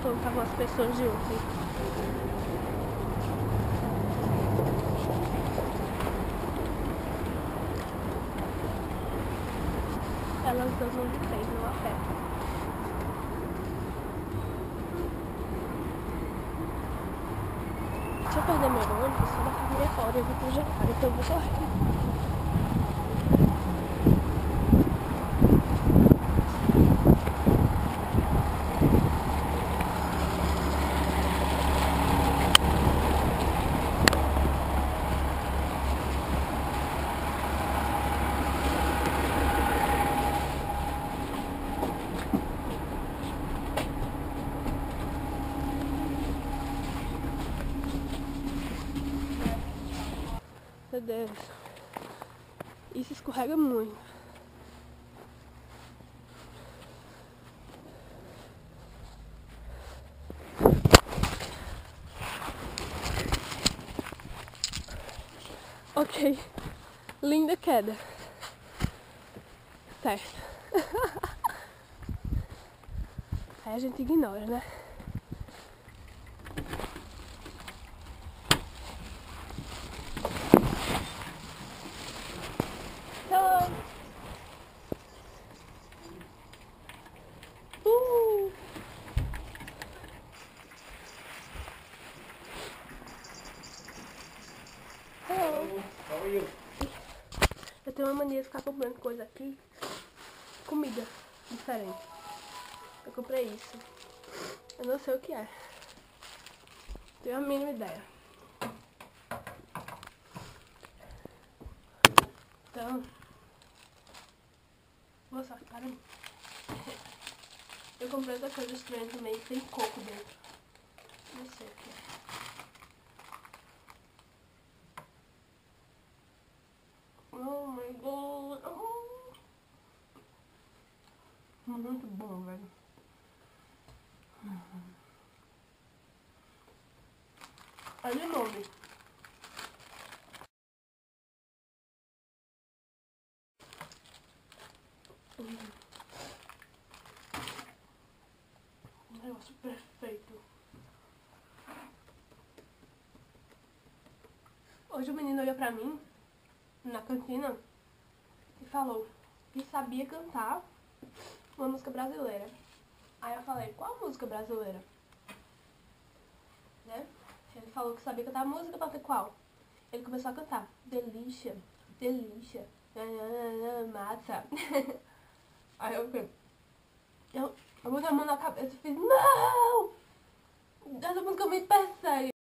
como estavam as pessoas de ontem. Elas andam de trem, não a pé. Se eu perder meu ônibus, eu vou ficar meia hora, eu vou pro jantar, então eu vou correr. Meu Deus, isso escorrega muito. Ok, linda queda. Certo. Aí a gente ignora, né? Hello. Hello. How are you? Eu tenho uma mania de ficar comprando coisa aqui. Comida diferente. Eu comprei isso. Eu não sei o que é. Tenho a mínima ideia. Então, vou só para mim. Eu comprei outra coisa estranha também, tem coco dentro. Não sei o que é. Oh my god. Oh. Muito bom, velho. Olha de nome. Um negócio perfeito. Hoje o menino olhou pra mim na cantina e falou que sabia cantar uma música brasileira. Aí eu falei, qual música brasileira? Né? Ele falou que sabia cantar música, eu falei, qual? Ele começou a cantar, delícia, delícia, mata. Aí eu botei a mão na cabeça e fiz, não!